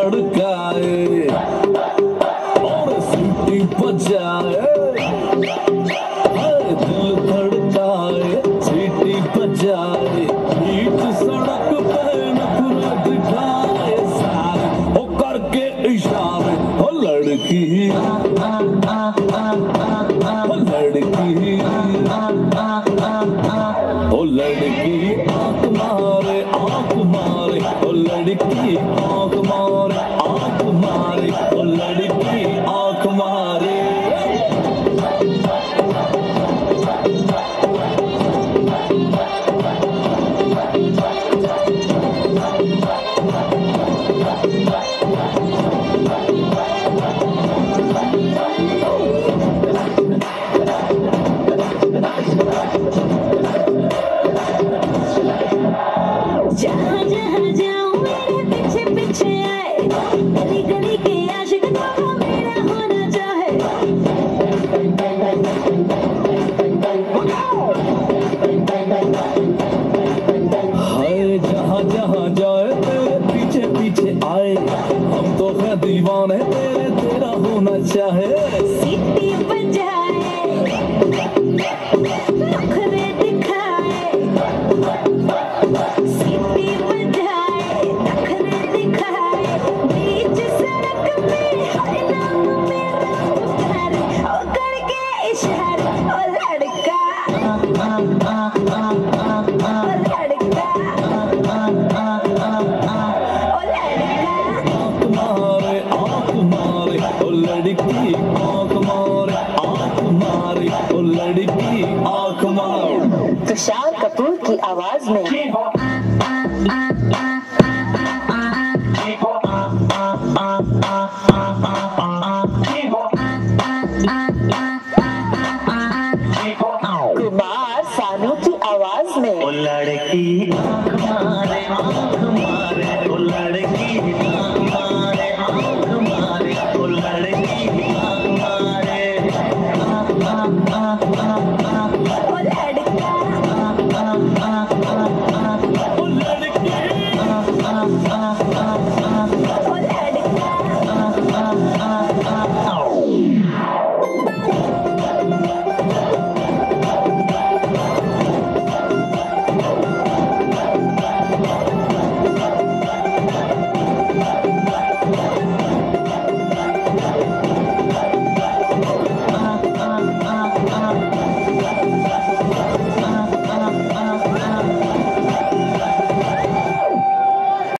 धड़काए और सीटी बजाए, दिल धड़काए सीटी बजाए, बीच सड़क पे नखरे दिखाए सारे ओ करके इशारे। ओ लड़की ओ लड़की आंख मारे आंख मारे, ओ लड़की आंख मारे आंख मारे, ओ लड़की आंख मारे। जहाँ जहाँ जाऊँ मेरे पीछे पीछे आए, गली गली के आशिक दोनों मेरा होना चाहे। हाय जहाँ जहाँ जाए तेरे पीछे पीछे आए, हम तो है दीवाने तेरे, तेरा होना चाहे। सीटी बजाए नखरे दिखाए, सीटी बजाए नखरे दिखाए, बीच सड़क पे हर नाम मेरा पुकारे, ओ करके इशारे। ओ लड़का ओ लड़का ओ लड़का आंख मारे आंख मारे, ओ लड़की आंख मारे आंख मारे, ओ लड़की आंख मारे। तुषार कपूर की आवाज में कुमार सानू की आवाज में ओ लड़की आंख मारे आंख मारे, ओ लड़की आंख मारे आंख मारे, ओ लड़की आंख मारे। ओ लड़का ओ लड़की